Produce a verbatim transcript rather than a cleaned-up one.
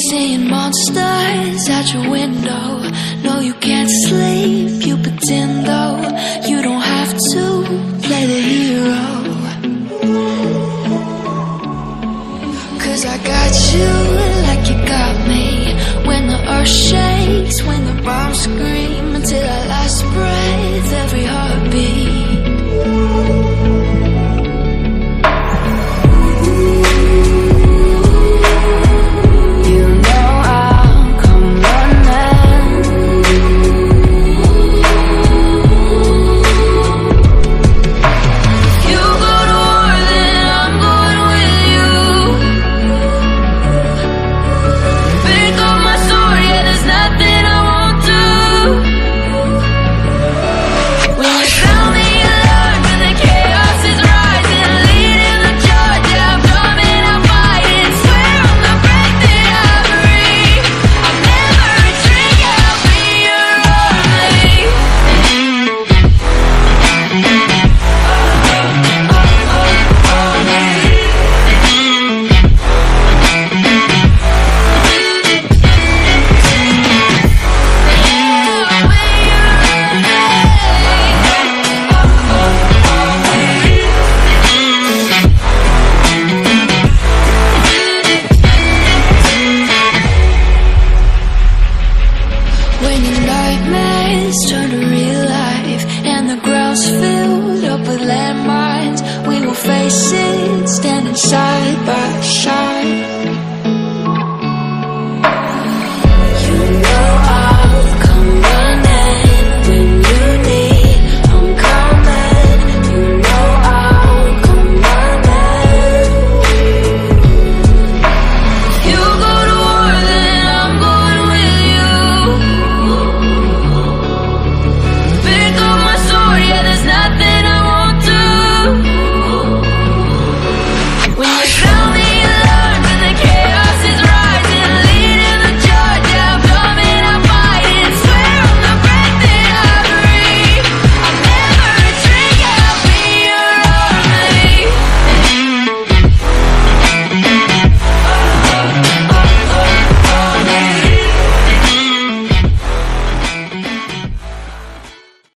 Seeing monsters out your window. No, you can't sleep, you pretend though. You don't have to play the hero. Cause I got you like you got me. When the earth shakes, when the bombs scream, until our last breath, every heartbeat. Turn to real life, and the ground's filled up with landmines. We will face it, standing side by side.